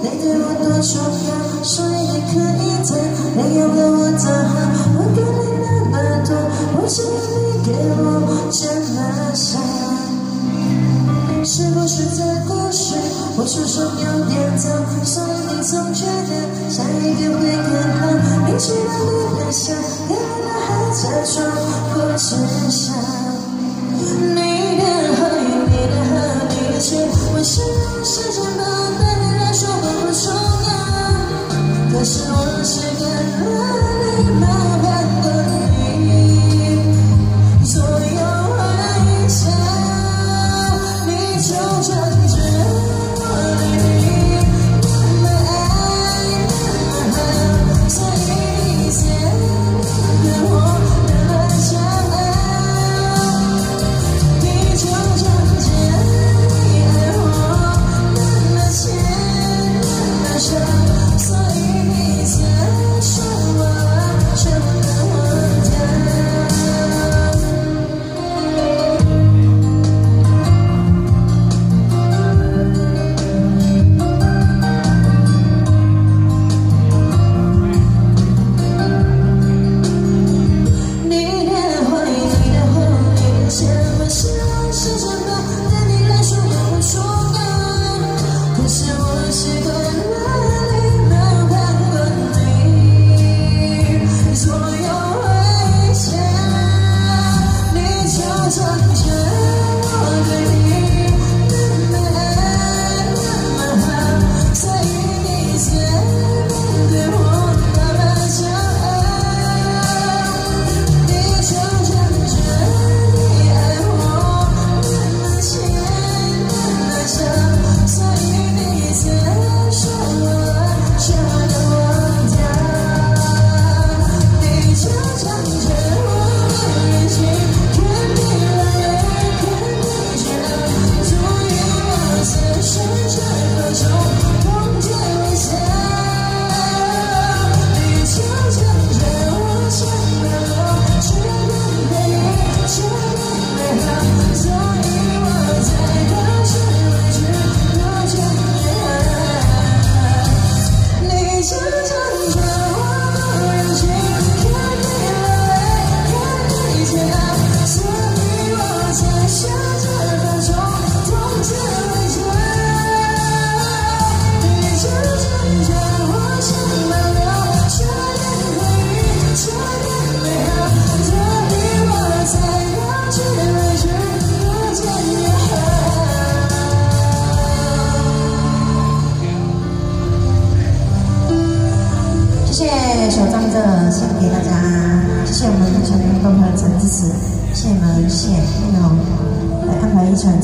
你对我多重要，所以你可以在没有了我的好，我给你那么多，我只要你给我这么少。是不是这故事我出手有点早，所以你总觉得下一个会更好？你知道你的笑，原来还假装不知晓。你的好与你的好，你的缺，为什么是真的对你来说不重要？可是我是个礼貌般的你，所有微笑，你就真正我对你那么爱那么好，所以你才对我那么骄傲。你就真正你爱我那么浅那么深，所以你才说我这么荒唐。你的怀疑，你的后悔，你的前为什么是真的对你来说不重要？可是我习惯了礼貌般的你，所有微笑，你就真正我对你那么爱那么好，所以你才对我那么骄傲。你就真正你爱我那么浅那么深，所以你才说我这么荒唐。你就真正我的眼睛，看你流泪，看你煎熬，所以我才选择各种空间微笑。你就真正我想要，却能被你这么美好，所以我才到这为止，多这美好。你就真正我的眼睛，看你流泪，看你煎熬，所以我才选择各种空间微笑。你就真正我想保留，这点回忆，这点美好，所以我才到这为止，多见也好。谢谢手张着献给大家，谢谢我们全运动会的支持，谢谢你们，谢谢内容来安排一场。